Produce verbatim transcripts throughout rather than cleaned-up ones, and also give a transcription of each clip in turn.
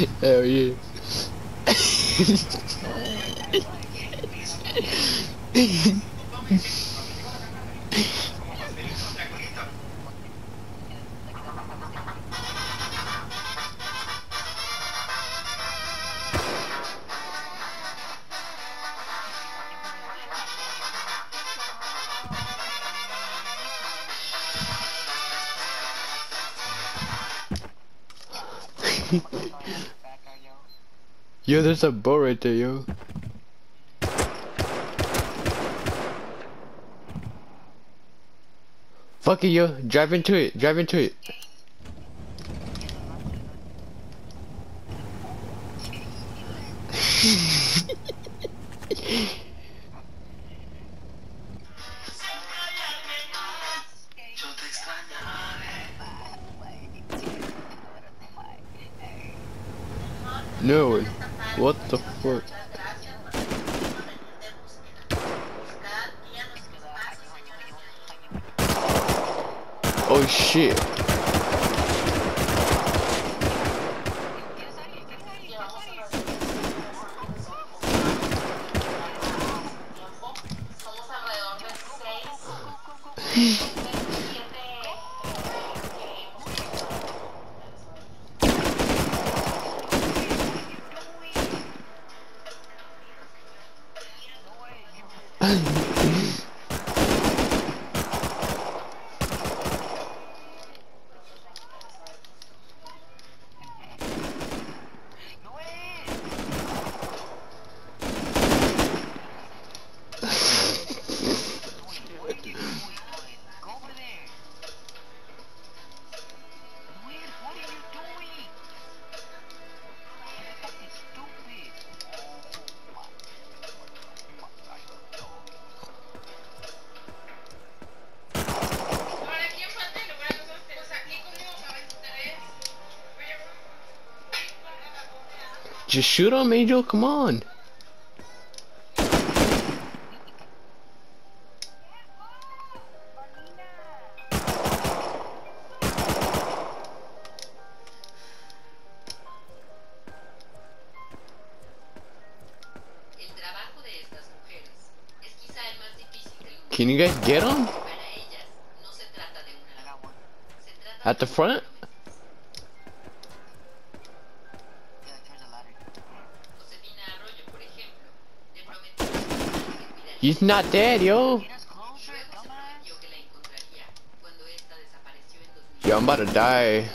Hell yeah. Yo, there's a boat right there, yo. Fuck it, yo. Drive into it. Drive into it. No. What the fuck? Oh shit. Just shoot him, Angel. Come on. Can you guys get him? At the front? He's not dead, yo. Yo, I'm about to die.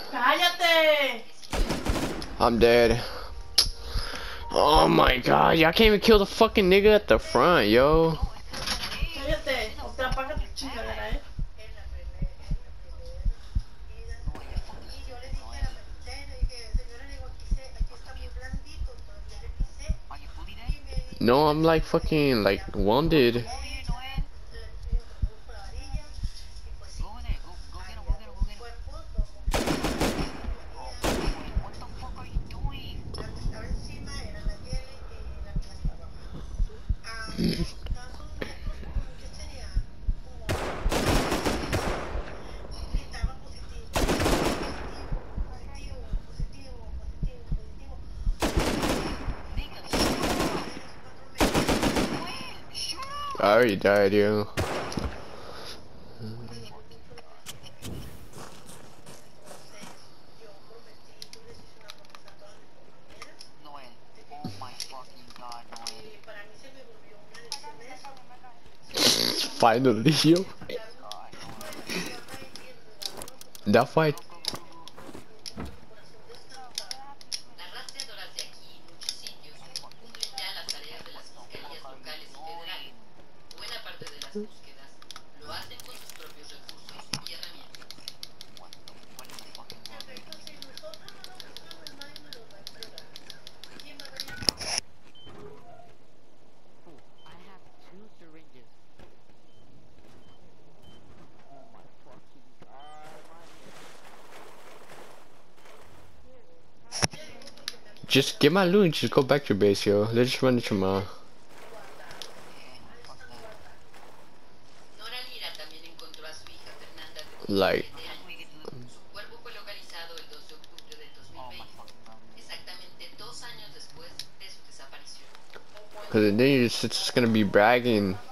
I'm dead. Oh my god, y'all can't even kill the fucking nigga at the front, yo. No, I'm like fucking like wounded. I already died, yo. Finally, yo. That fight. Just get my loot and just go back to your base, yo. Let's just run into my. Like. Cause then you're just, it's just gonna be bragging